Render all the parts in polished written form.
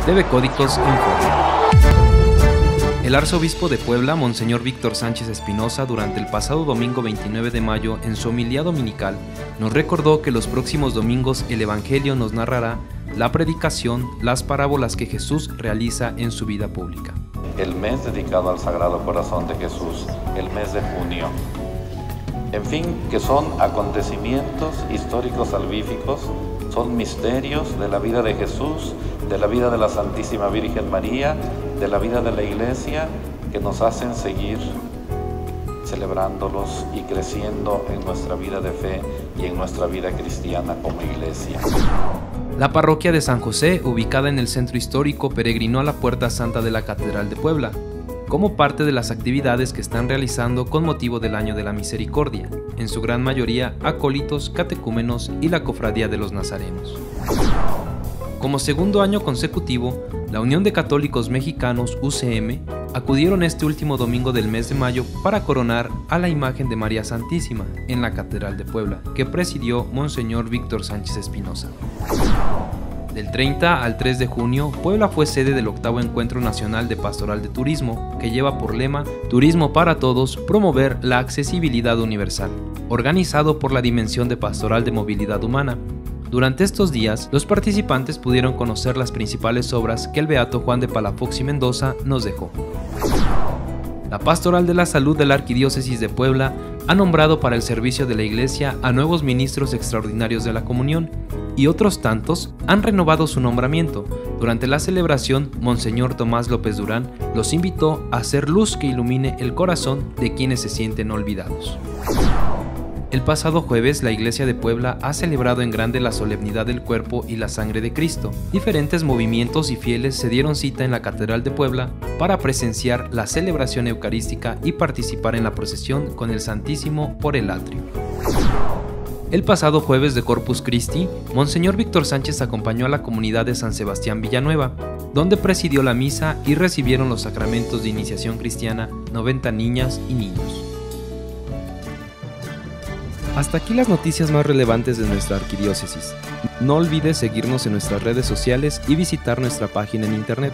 TV Códicos informa. El arzobispo de Puebla, Monseñor Víctor Sánchez Espinosa, durante el pasado domingo 29 de mayo, en su homilía dominical, nos recordó que los próximos domingos el Evangelio nos narrará la predicación, las parábolas que Jesús realiza en su vida pública. El mes dedicado al Sagrado Corazón de Jesús, el mes de junio. En fin, que son acontecimientos históricos salvíficos, son misterios de la vida de Jesús, de la vida de la Santísima Virgen María, de la vida de la Iglesia, que nos hacen seguir celebrándolos y creciendo en nuestra vida de fe y en nuestra vida cristiana como Iglesia. La parroquia de San José, ubicada en el centro histórico, peregrinó a la Puerta Santa de la Catedral de Puebla, como parte de las actividades que están realizando con motivo del Año de la Misericordia, en su gran mayoría acólitos, catecúmenos y la Cofradía de los Nazarenos. Como segundo año consecutivo, la Unión de Católicos Mexicanos, UCM, acudieron este último domingo del mes de mayo para coronar a la imagen de María Santísima en la Catedral de Puebla, que presidió Monseñor Víctor Sánchez Espinosa. Del 30 al 3 de junio, Puebla fue sede del 8º Encuentro Nacional de Pastoral de Turismo, que lleva por lema Turismo para Todos, promover la accesibilidad universal, organizado por la Dimensión de Pastoral de Movilidad Humana. Durante estos días, los participantes pudieron conocer las principales obras que el beato Juan de Palafox y Mendoza nos dejó. La Pastoral de la Salud de la Arquidiócesis de Puebla ha nombrado para el servicio de la Iglesia a nuevos ministros extraordinarios de la Comunión, y otros tantos han renovado su nombramiento. Durante la celebración, Monseñor Tomás López Durán los invitó a ser luz que ilumine el corazón de quienes se sienten olvidados. El pasado jueves, la Iglesia de Puebla ha celebrado en grande la solemnidad del cuerpo y la sangre de Cristo. Diferentes movimientos y fieles se dieron cita en la Catedral de Puebla para presenciar la celebración eucarística y participar en la procesión con el Santísimo por el atrio. El pasado jueves de Corpus Christi, Monseñor Víctor Sánchez acompañó a la comunidad de San Sebastián Villanueva, donde presidió la misa y recibieron los sacramentos de iniciación cristiana 90 niñas y niños. Hasta aquí las noticias más relevantes de nuestra arquidiócesis. No olvides seguirnos en nuestras redes sociales y visitar nuestra página en internet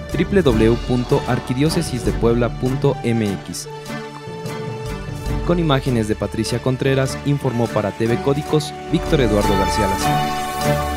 www.arquidiocesisdepuebla.mx. Con imágenes de Patricia Contreras, informó para TV Códicos Víctor Eduardo García Lazar.